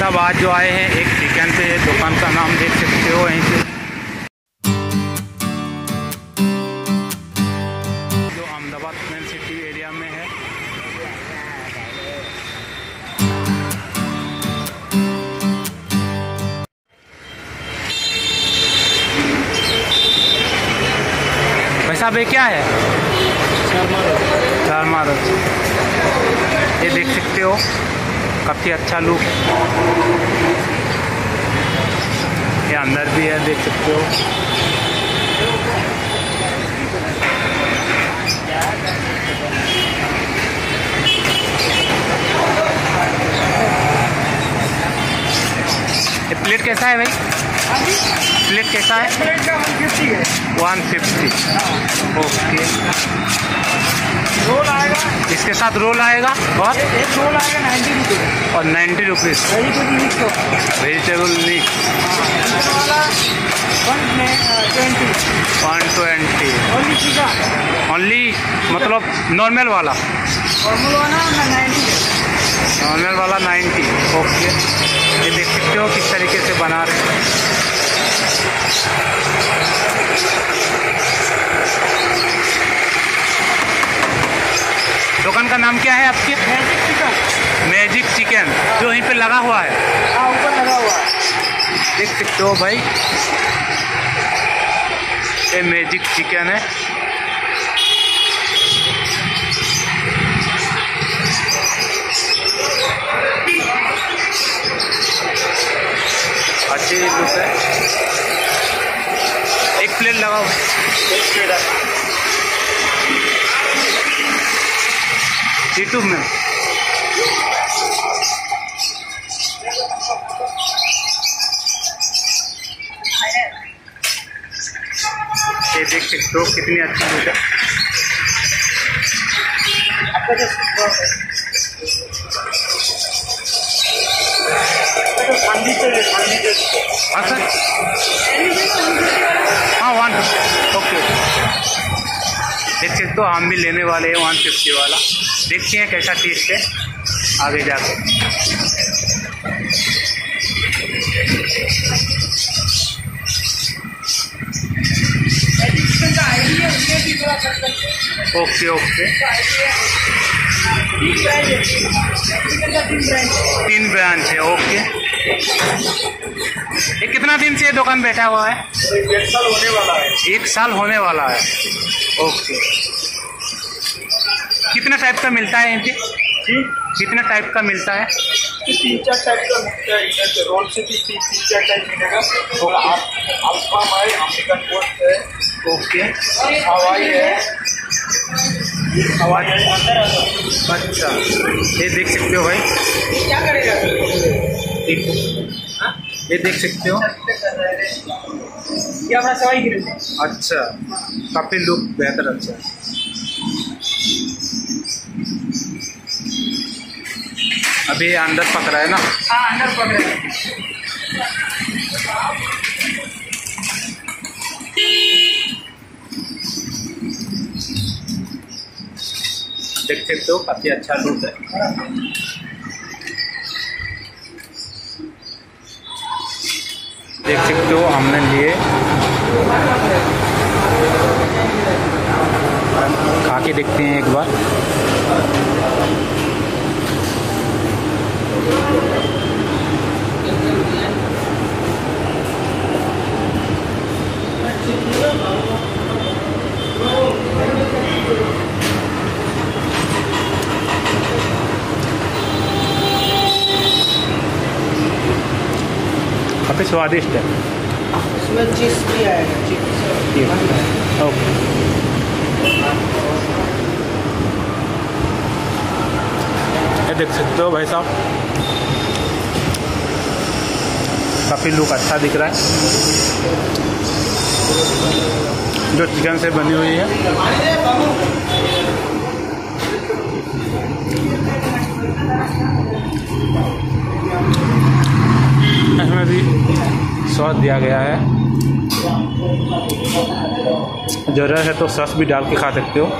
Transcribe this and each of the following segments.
साहब आज जो आए हैं एक चिकन पे, दुकान का नाम देख सकते हो यहीं से, जो अहमदाबाद मेन सिटी एरिया में है। भाई साहब ये क्या है? शर्मा रोटी। ये देख सकते हो काफ़ी अच्छा लुक, ये अंदर भी है देख सकते हो। ये प्लेट कैसा है भाई? प्लेट कैसा है? प्लेट का 150 है। 150। ओके। रोल आएगा, इसके साथ रोल आएगा और एक रोल आएगा 90 रुपये और 90 रुपीज़। वेजिटेबल मिक्स हो, वेजिटेबल मिक्स वाला 120 ओनली चिकन, ओनली, मतलब नॉर्मल वाला? फॉर्मूल वाला 90 है। नॉर्मल वाला 90। ओके। ये देख सकते हो किस तरीके से बना रहे हैं। दुकान का नाम क्या है आपके? Magic chicken. मैजिक चिकन, जो यहीं पे लगा हुआ है। हाँ, ऊपर लगा हुआ है। देख सकते हो भाई, ये मैजिक चिकन है। अच्छी लुक है। एक प्लेट लगाओ। यूट्यूब में ये देख सकते हो कितनी अच्छी लुक है। हाँ सर, हाँ 150। ओके। देख सकते हो हम भी लेने वाले हैं 150 वाला। देखते हैं कैसा टेस्ट है आगे जाके। Okay okay. 3 ब्रांच है। ओके। ये कितना दिन से ये दुकान बैठा हुआ है? 1 साल होने वाला है। 1 साल होने वाला है। ओके। कितना टाइप का मिलता है इनके? कितना टाइप का मिलता है? 3-4 टाइप का मिलता है। इधर से रोल से भी 3-4 टाइप मिलेगा। अल्फाम है, अमेरिकन गोश्त है। ओके। हवाई है, हवाई है। अच्छा, ये देख सकते हो भाई, क्या करेगा? ये देख सकते हो। ये अपना सवाई गिरे। अच्छा, काफी लुक बेहतर। अच्छा, अभी अंदर पक रहा है ना? हाँ, अंदर पक रहे हैं। देख सकते हो काफी अच्छा लुक है। देख सकते हो हमने लिए, खा के देखते हैं एक बार। काफ़ी स्वादिष्ट है। इसमें चीज़ भी आएगा। ओके। ये देख सकते हो भाई साहब, काफ़ी लुक अच्छा दिख रहा है। जो चिकन से बनी हुई है। इसमें भी सॉस दिया गया है, ज़रूरत है तो सॉस भी डाल के खा सकते हो।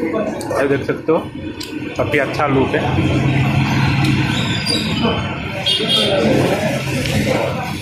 ये देख सकते हो काफ़ी अच्छा लुक है।